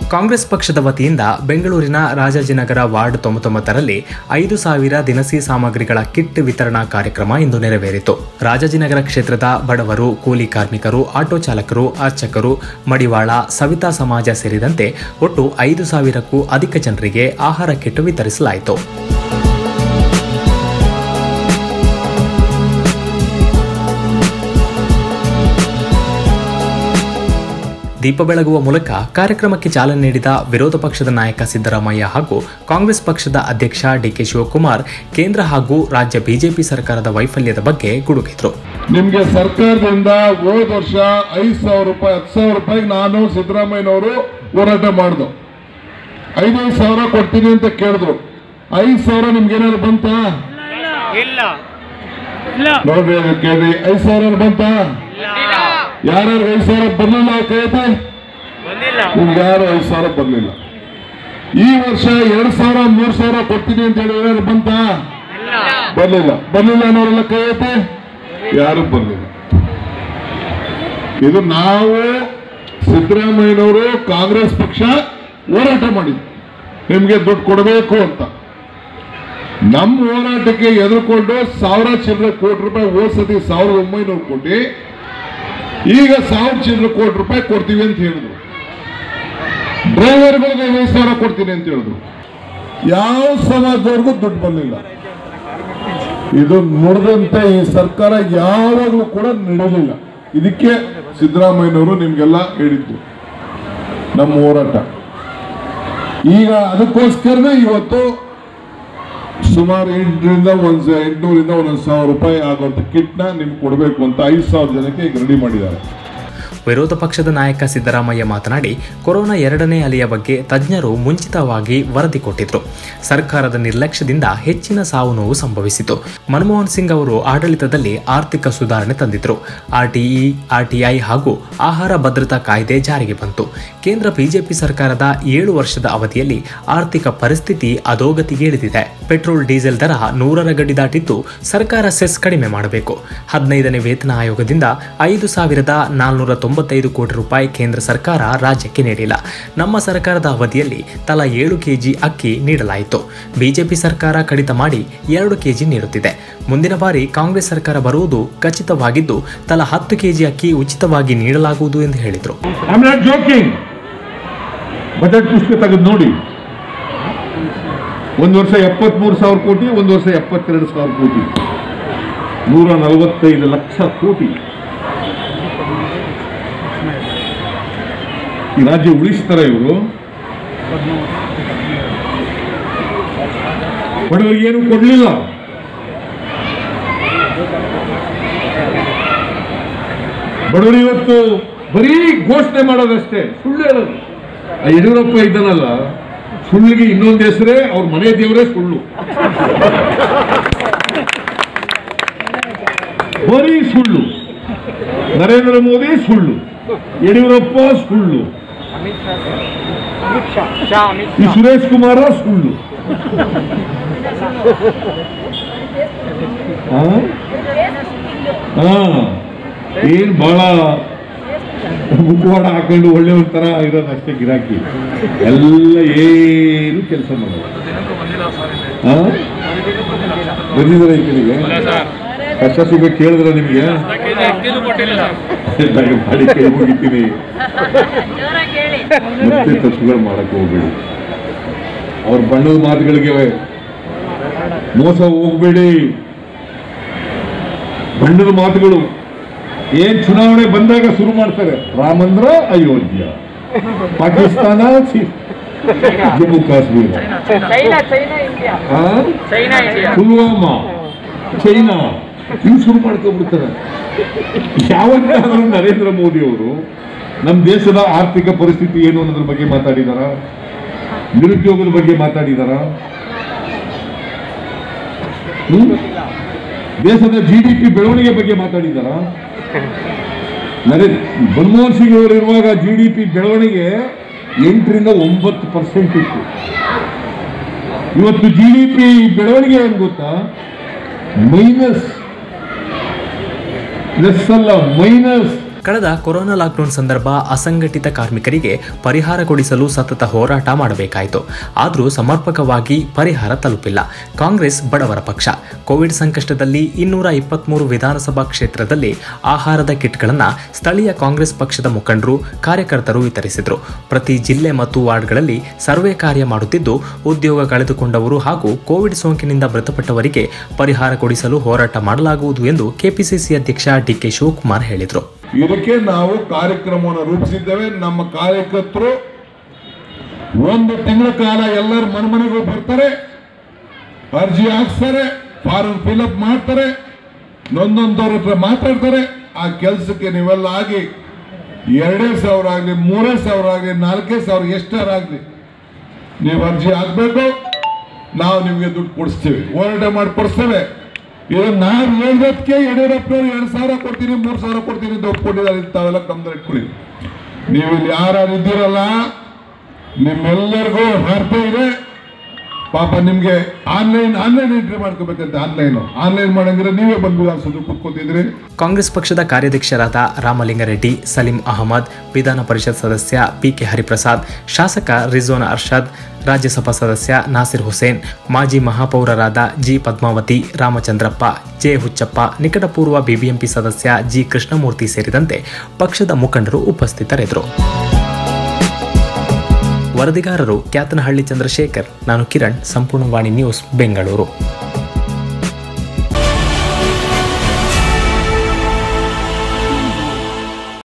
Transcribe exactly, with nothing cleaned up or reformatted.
ಕಾಂಗ್ರೆಸ್ ಪಕ್ಷದ ವತಿಯಿಂದ ಬೆಂಗಳೂರಿನ ರಾಜಾಜಿನಗರ ವಾರ್ಡ್ ತೊಂಬತ್ತೊಂಬತ್ತರಲ್ಲಿ ಐದು ಸಾವಿರ ದಿನಸಿ ಸಾಮಗ್ರಿಗಳ ಕಿಟ್ ವಿತರಣಾ ಕಾರ್ಯಕ್ರಮ ಇಂದು ನೆರವೇರಿತು. ರಾಜಾಜಿನಗರ ಕ್ಷೇತ್ರದ ಬಡವರು, ಕೂಲಿ ಕಾರ್ಮಿಕರು, ಆಟೋ ಚಾಲಕರು, ಅರ್ಚಕರು, ಮಡಿವಾಳ, ಸವಿತಾ ಸಮಾಜ ಸೇರಿದಂತೆ ಒಟ್ಟು ಐದು ಸಾವಿರಕ್ಕೂ ಅಧಿಕ ಜನರಿಗೆ ಆಹಾರ ಕಿಟ್ ವಿತರಿಸಲಾಯಿತು. ದೀಪ ಬೆಳಗುವ ಮೂಲಕ ಕಾರ್ಯಕ್ರಮಕ್ಕೆ ಚಾಲನೆ ನೀಡಿದ ವಿರೋಧ ಪಕ್ಷದ ನಾಯಕ ಸಿದ್ದರಾಮಯ್ಯ ಹಾಗೂ ಕಾಂಗ್ರೆಸ್ ಪಕ್ಷದ ಅಧ್ಯಕ್ಷ ಡಿಕೆ ಶಿವಕುಮಾರ್ ಕೇಂದ್ರ ಹಾಗೂ ರಾಜ್ಯ ಬಿಜೆಪಿ ಸರ್ಕಾರದ ವೈಫಲ್ಯದ ಬಗ್ಗೆ ಗುಡುಗಿದ್ರು. ನಿಮ್ಗೆ ಸರ್ಕಾರದಿಂದ ಹೋದ ವರ್ಷ ಐದು ಸಾವಿರ ರೂಪಾಯಿ ಹತ್ತು ಸಾವಿರ ರೂಪಾಯಿಗೆ ನಾನು ಸಿದ್ದರಾಮಯ್ಯನವರು ಹೋರಾಟ ಮಾಡಿದ್ರು. ಐದೈದು ಸಾವಿರ ಕೊಡ್ತೀನಿ ಅಂತ ಕೇಳಿದ್ರು. ಐದು ಸಾವಿರ ನಿಮ್ಗೆ ಏನಾದ್ರು ಬಂತ? ನೋಡ್ರಿ ಕೇಳಿ, ಐದು ಸಾವಿರ ಬಂತ? ಯಾರ್ಯಾರು ಐದು ಸಾವಿರ ಬರ್ಲಿಲ್ಲ ಕೈತೆ? ನಿಮ್ಗೆ ಯಾರು ಐದು ಸಾವಿರ ಬರ್ಲಿಲ್ಲ. ಈ ವರ್ಷ ಎರಡ್ ಸಾವಿರ ಮೂರ್ ಸಾವಿರ ಕೊಡ್ತೀನಿ ಅಂತ ಹೇಳಿ ಏನಾದ್ರು ಬಂತ? ಬರ್ಲಿಲ್ಲ. ಬರ್ಲಿಲ್ಲ ಅನ್ನೋರೆಲ್ಲ ಕೈತೆ? ಯಾರು ಬರ್ಲಿಲ್ಲ. ಇದು ನಾವು ಸಿದ್ದರಾಮಯ್ಯನವರು ಕಾಂಗ್ರೆಸ್ ಪಕ್ಷ ಹೋರಾಟ ಮಾಡಿದ್ವಿ, ನಿಮ್ಗೆ ದುಡ್ಡು ಕೊಡಬೇಕು ಅಂತ. ನಮ್ಮ ಹೋರಾಟಕ್ಕೆ ಎದುರುಕೊಂಡು ಸಾವಿರ ಚಿಲ್ಲರೆ ಕೋಟಿ ರೂಪಾಯಿ ಹೋದ ಸತಿ ಸಾವಿರದ ಒಂಬೈನೂರು ಕೋಟಿ, ಈಗ ಸಾವಿರ ಚಿಲ್ಲರೆ ಕೋಟಿ ರೂಪಾಯಿ ಕೊಡ್ತೀವಿ ಅಂತ ಹೇಳಿದ್ರು. ಡ್ರೈವರ್ಗಳಿಗೆ ಐದು ಸಾವಿರ ಕೊಡ್ತೀನಿ ಅಂತ ಹೇಳಿದ್ರು. ಯಾವ ಸಮಾಜದವರೆಗೂ ದುಡ್ಡು ಬರಲಿಲ್ಲ. ಇದು ನೋಡಿದಂತೆ ಈ ಸರ್ಕಾರ ಯಾವಾಗಲೂ ಕೂಡ ನಡೆಯಲಿಲ್ಲ. ಇದಕ್ಕೆ ಸಿದ್ದರಾಮಯ್ಯನವರು ನಿಮ್ಗೆಲ್ಲ ಹೇಳಿದ್ದು ನಮ್ಮ ಹೋರಾಟ. ಈಗ ಅದಕ್ಕೋಸ್ಕರನೇ ಇವತ್ತು ಸುಮಾರು ಎಂಟರಿಂದ ಒಂದ್ ಎಂಟುನೂರಿಂದ ಒಂದೊಂದು ಸಾವಿರ ರೂಪಾಯಿ ಆಗುವಂತ ಕಿಟ್ನ ನಿಮ್ಗೆ ಕೊಡಬೇಕು ಅಂತ ಐದು ಸಾವಿರ ಜನಕ್ಕೆ ಈಗ ರೆಡಿ ಮಾಡಿದ್ದಾರೆ. ವಿರೋಧ ಪಕ್ಷದ ನಾಯಕ ಸಿದ್ದರಾಮಯ್ಯ ಮಾತನಾಡಿ, ಕೊರೋನಾ ಎರಡನೇ ಅಲೆಯ ಬಗ್ಗೆ ತಜ್ಞರು ಮುಂಚಿತವಾಗಿ ವರದಿ ಕೊಟ್ಟಿದ್ರು. ಸರ್ಕಾರದ ನಿರ್ಲಕ್ಷ್ಯದಿಂದ ಹೆಚ್ಚಿನ ಸಾವು ನೋವು ಸಂಭವಿಸಿತು. ಮನಮೋಹನ್ ಸಿಂಗ್ ಅವರು ಆಡಳಿತದಲ್ಲಿ ಆರ್ಥಿಕ ಸುಧಾರಣೆ ತಂದಿದ್ರು. ಆರ್ಟಿಇ, ಆರ್ಟಿಐ ಹಾಗೂ ಆಹಾರ ಭದ್ರತಾ ಕಾಯ್ದೆ ಜಾರಿಗೆ ಬಂತು. ಕೇಂದ್ರ ಬಿಜೆಪಿ ಸರ್ಕಾರದ ಏಳು ವರ್ಷದ ಅವಧಿಯಲ್ಲಿ ಆರ್ಥಿಕ ಪರಿಸ್ಥಿತಿ ಅಧೋಗತಿಗಿಳಿದಿದೆ. ಪೆಟ್ರೋಲ್, ಡೀಸೆಲ್ ದರ ನೂರರ ಗಡಿ ದಾಟಿದ್ದು ಸರ್ಕಾರ ಸೆಸ್ ಕಡಿಮೆ ಮಾಡಬೇಕು. ಹದಿನೈದನೇ ವೇತನ ಆಯೋಗದಿಂದ ಐದು ಸಾವಿರದ ನಾಲ್ನೂರ ತೊಂಬತ್ತೈದು ಕೋಟಿ ರೂಪಾಯಿ ಕೇಂದ್ರ ಸರ್ಕಾರ ರಾಜ್ಯಕ್ಕೆ ನೀಡಿಲ್ಲ. ನಮ್ಮ ಸರ್ಕಾರದ ಅವಧಿಯಲ್ಲಿ ತಲಾ ಏಳು ಕೆಜಿ ಅಕ್ಕಿ ನೀಡಲಾಯಿತು. ಬಿಜೆಪಿ ಸರ್ಕಾರ ಕಡಿತ ಮಾಡಿ ಎರಡು ಕೆಜಿ ನೀಡುತ್ತಿದೆ. ಮುಂದಿನ ಬಾರಿ ಕಾಂಗ್ರೆಸ್ ಸರ್ಕಾರ ಬರುವುದು ಖಚಿತವಾಗಿದ್ದು ತಲಾ ಹತ್ತು ಕೆಜಿ ಅಕ್ಕಿ ಉಚಿತವಾಗಿ ನೀಡಲಾಗುವುದು ಎಂದು ಹೇಳಿದರು. ಬಜೆಟ್ ಪುಸ್ತಕ ತೆಗೆದು ನೋಡಿ. ಒಂದು ವರ್ಷ ಎಪ್ಪತ್ಮೂರು ಸಾವಿರ ಕೋಟಿ, ಒಂದು ವರ್ಷ ಎಪ್ಪತ್ತೆರಡು ಸಾವಿರ ಕೋಟಿ, ನೂರ ನಲವತ್ತೈದು ಲಕ್ಷ ಕೋಟಿ ಈ ರಾಜ್ಯ ಉಳಿಸ್ತಾರೆ ಇವರು. ಬಡವರಿಗೆ ಏನು ಕೊಡ್ಲಿಲ್ಲ. ಬಡವರು ಇವತ್ತು ಬರೀ ಘೋಷಣೆ ಮಾಡೋದಷ್ಟೇ, ಸುಳ್ಳು ಹೇಳೋದು. ಯಡಿಯೂರಪ್ಪ ಇದ್ದಾನಲ್ಲ, ಸುಳ್ಳಿಗೆ ಇನ್ನೊಂದು ಹೆಸರೇ ಅವ್ರ ಮನೆ ದೇವರೇ ಸುಳ್ಳು. ಬರೀ ಸುಳ್ಳು. ನರೇಂದ್ರ ಮೋದಿ ಸುಳ್ಳು, ಯಡಿಯೂರಪ್ಪ ಸುಳ್ಳು, ಈ ಸುರೇಶ್ ಕುಮಾರ ಸುಳ್ಳು. ಏನ್ ಬಹಳ ಮುಖವಾಡ ಹಾಕೊಂಡು ಒಳ್ಳೆ ಒಂಥರ ಇರೋದು ಅಷ್ಟೇ ಗಿರಾಕಿ. ಎಲ್ಲ ಏನು ಕೆಲಸ ಮಾಡೋದು. ಬಂದಿದ್ದಾರೆ ಈ ಕಡೆಗೆ ಕಷ್ಟ ಸುಖ ಕೇಳಿದ್ರ ನಿಮ್ಗೆ ಮಾಡಿ ಕೈ ಮುಗಿತೀನಿ. ಮತ್ತೆ ತಪ್ಪುಗಳು ಮಾಡಕ್ ಹೋಗ್ಬೇಡಿ. ಅವ್ರ ಬಣ್ಣದ ಮಾತುಗಳಿಗೆ ಮೋಸ ಹೋಗ್ಬೇಡಿ. ಬಣ್ಣದ ಮಾತುಗಳು ಏನ್ ಚುನಾವಣೆ ಬಂದಾಗ ಶುರು ಮಾಡ್ತಾರೆ. ರಾಮಂದ್ರ ಅಯೋಧ್ಯ, ಪಾಕಿಸ್ತಾನ, ಜಮ್ಮು ಕಾಶ್ಮೀರ, ಪುಲ್ವಾಮಾ, ಚೈನಾ, ಇವು ಶುರು ಮಾಡ್ಕೊಂಡ್ಬಿಡ್ತಾರೆ. ಯಾವತ್ತಾದ್ರೂ ನರೇಂದ್ರ ಮೋದಿ ಅವರು ನಮ್ಮ ದೇಶದ ಆರ್ಥಿಕ ಪರಿಸ್ಥಿತಿ ಏನು ಅನ್ನೋದ್ರ ಬಗ್ಗೆ ಮಾತಾಡಿದಾರ? ನಿರುದ್ಯೋಗದ ಬಗ್ಗೆ ಮಾತಾಡಿದಾರ? ದೇಶದ ಜಿ ಡಿ ಪಿ ಬೆಳವಣಿಗೆ ಬಗ್ಗೆ ಮಾತಾಡಿದಾರ? ನರೇಂದ್ರ ಮನಮೋಹನ್ ಸಿಂಗ್ ಅವರು ಇರುವಾಗ ಜಿ ಡಿ ಪಿ ಬೆಳವಣಿಗೆ ಎಂಟರಿಂದ ಒಂಬತ್ತು ಪರ್ಸೆಂಟ್ ಇತ್ತು. ಇವತ್ತು ಜಿ ಡಿ ಪಿ ಬೆಳವಣಿಗೆ ಏನು ಗೊತ್ತಾ? ಮೈನಸ್, ಪ್ಲಸ್ ಅಲ್ಲ, ಮೈನಸ್. ಕಳೆದ ಕೊರೋನಾ ಲಾಕ್ಡೌನ್ ಸಂದರ್ಭ ಅಸಂಘಟಿತ ಕಾರ್ಮಿಕರಿಗೆ ಪರಿಹಾರ ಕೊಡಿಸಲು ಸತತ ಹೋರಾಟ ಮಾಡಬೇಕಾಯಿತು. ಆದರೂ ಸಮರ್ಪಕವಾಗಿ ಪರಿಹಾರ ತಲುಪಿಲ್ಲ. ಕಾಂಗ್ರೆಸ್ ಬಡವರ ಪಕ್ಷ. ಕೋವಿಡ್ ಸಂಕಷ್ಟದಲ್ಲಿ ಇನ್ನೂರ ಇಪ್ಪತ್ಮೂರು ವಿಧಾನಸಭಾ ಕ್ಷೇತ್ರದಲ್ಲಿ ಆಹಾರದ ಕಿಟ್ಗಳನ್ನು ಸ್ಥಳೀಯ ಕಾಂಗ್ರೆಸ್ ಪಕ್ಷದ ಮುಖಂಡರು, ಕಾರ್ಯಕರ್ತರು ವಿತರಿಸಿದರು. ಪ್ರತಿ ಜಿಲ್ಲೆ ಮತ್ತು ವಾರ್ಡ್ಗಳಲ್ಲಿ ಸರ್ವೆ ಕಾರ್ಯ ಮಾಡುತ್ತಿದ್ದು, ಉದ್ಯೋಗ ಕಳೆದುಕೊಂಡವರು ಹಾಗೂ ಕೋವಿಡ್ ಸೋಂಕಿನಿಂದ ಮೃತಪಟ್ಟವರಿಗೆ ಪರಿಹಾರ ಕೊಡಿಸಲು ಹೋರಾಟ ಮಾಡಲಾಗುವುದು ಎಂದು ಕೆಪಿಸಿಸಿ ಅಧ್ಯಕ್ಷ ಡಿ ಕೆ ಶಿವಕುಮಾರ್ ಹೇಳಿದರು. ಇದಕ್ಕೆ ನಾವು ಕಾರ್ಯಕ್ರಮವನ್ನು ರೂಪಿಸಿದ್ದೇವೆ. ನಮ್ಮ ಕಾರ್ಯಕರ್ತರು ಒಂದು ತಿಂಗಳ ಕಾಲ ಎಲ್ಲರ ಮನೆ ಮನೆಗೂ ಬರ್ತಾರೆ, ಅರ್ಜಿ ಹಾಕ್ತಾರೆ, ಫಾರಂ ಫಿಲ್ಅಪ್ ಮಾಡ್ತಾರೆ, ನೊಂದೊಂದವ್ರ ಹತ್ರ ಮಾತಾಡ್ತಾರೆ. ಆ ಕೆಲಸಕ್ಕೆ ನೀವೆಲ್ಲ ಆಗಿ ಎರಡೇ ಸಾವಿರ ಆಗಲಿ, ಮೂರೇ ಸಾವಿರ ಆಗಲಿ, ನಾಲ್ಕೇ ಸಾವಿರ ಎಷ್ಟಾರಾಗಲಿ ನೀವು ಅರ್ಜಿ ಹಾಕಬೇಕು. ನಾವು ನಿಮಗೆ ದುಡ್ಡು ಕೊಡಿಸ್ತೀವಿ, ಹೋರಾಟ ಮಾಡಿ ಕೊಡಿಸ್ತೇವೆ. ಇದು ನಾವು ಹೇಳಿದಕ್ಕೆ ಯಡಿಯೂರಪ್ಪನವ್ರು ಎರಡು ಸಾವಿರ ಕೊಡ್ತೀನಿ, ಮೂರು ಸಾವಿರ ಕೊಡ್ತೀನಿ ಅಂತ ಒಪ್ಕೊಂಡಿದ್ದಾರೆ. ತಾವೆಲ್ಲ ಕಮ್ಮಿ ಇಟ್ಕೊಳ್ಳಿ. ನೀವು ಇಲ್ಲಿ ಯಾರು ಇದ್ದೀರಲ್ಲ, ನಿಮ್ಮೆಲ್ಲರಿಗೂ ಅರ್ಥ ಇದೆ. ಪಾಪ ನಿಮ್ಗೆ ಆನ್ಲೈನ್ ಆನ್ಲೈನ್ ಎಂಟ್ರಿ ಮಾಡ್ಕೋಬೇಕಂತ ಆನ್ಲೈನ್ ಆನ್ಲೈನ್ ಮಾಡಂಗಿದ್ರೆ ನೀವೇ ಬಂದು ವಿಧಾನಸೌಧ ಕೂತ್ಕೋತಿದ್ರಿ. ಕಾಂಗ್ರೆಸ್ ಪಕ್ಷದ ಕಾರ್ಯಾಧ್ಯಕ್ಷರಾದ ರಾಮಲಿಂಗಾರೆಡ್ಡಿ, ಸಲೀಂ ಅಹಮದ್, ವಿಧಾನ ಪರಿಷತ್ ಸದಸ್ಯ ಪಿ ಕೆ ಹರಿಪ್ರಸಾದ್, ಶಾಸಕ ರಿಜ್ವಾನ್ ಅರ್ಷದ್, ರಾಜ್ಯಸಭಾ ಸದಸ್ಯ ನಾಸಿರ್ ಹುಸೇನ್, ಮಾಜಿ ಮಹಾಪೌರರಾದ ಜಿ ಪದ್ಮಾವತಿ, ರಾಮಚಂದ್ರಪ್ಪ, ಜೆ ಹುಚ್ಚಪ್ಪ, ನಿಕಟಪೂರ್ವ ಬಿಬಿಎಂಪಿ ಸದಸ್ಯ ಜಿ ಕೃಷ್ಣಮೂರ್ತಿ ಸೇರಿದಂತೆ ಪಕ್ಷದ ಮುಖಂಡರು ಉಪಸ್ಥಿತರಿದ್ದರು. ವರದಿಗಾರರು ಕ್ಯಾತನಹಳ್ಳಿ ಚಂದ್ರಶೇಖರ್, ನಾನು ಕಿರಣ್, ಸಂಪೂರ್ಣವಾಣಿ ನ್ಯೂಸ್, ಬೆಂಗಳೂರು.